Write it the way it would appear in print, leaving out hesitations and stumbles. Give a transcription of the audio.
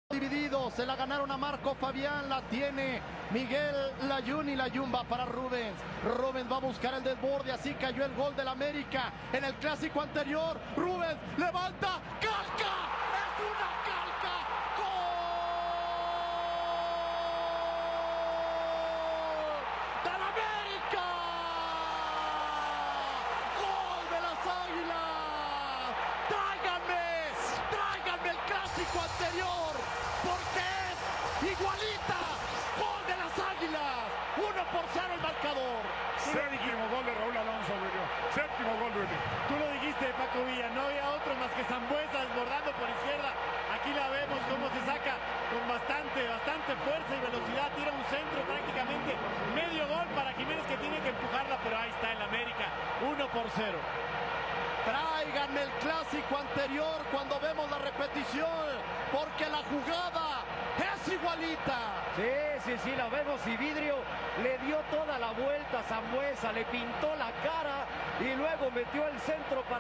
Divididos, se la ganaron a Marco Fabián, la tiene Miguel Layún y Layún va para Rubens. Rubens va a buscar el desborde, así cayó el gol del América en el clásico anterior. Rubens levanta, calca, es una calca, gol del América, gol de las Águilas. Tráiganme el clásico anterior, porque es igualita, gol de las Águilas, 1-0 el marcador. Séptimo gol de Raúl Alonso, Julio. Séptimo gol, Julio. Tú lo dijiste, Paco Villa, no había otro más que Sambuesa desbordando por izquierda. Aquí la vemos cómo se saca con bastante fuerza y velocidad, tira un centro prácticamente, medio gol para Jiménez que tiene que empujarla, pero ahí está el América, 1-0. Tráiganme el clásico anterior cuando vemos la repetición, porque la jugada es igualita. Sí, la vemos y Vidrio le dio toda la vuelta a Sambuesa, le pintó la cara y luego metió el centro para